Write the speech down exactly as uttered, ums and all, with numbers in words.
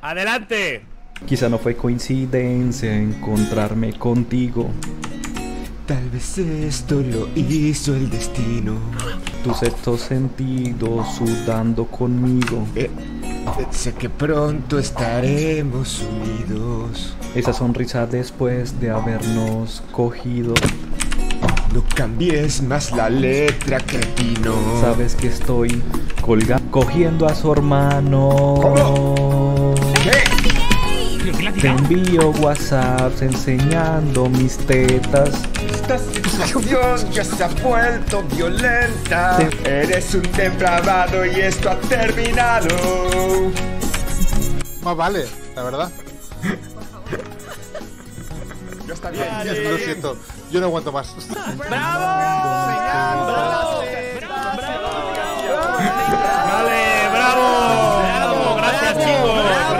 ¡Adelante! Quizá no fue coincidencia encontrarme contigo. Tal vez esto lo hizo el destino. Tu sexto sentido sudando conmigo. Eh, eh, sé que pronto estaremos unidos. Esa sonrisa después de habernos cogido. No cambies más la letra, cretino. Sabes que estoy colga cogiendo a su hermano. ¿Cómo? ¿Qué? Te envío WhatsApps enseñando mis tetas. Esta situación ya se ha vuelto violenta. Eres un depravado y esto ha terminado. Más vale, la verdad. Ya está bien, ya Lo está bien. siento, yo no aguanto más. ¡Bravo! Vale, bravo. Bravo, gracias chicos.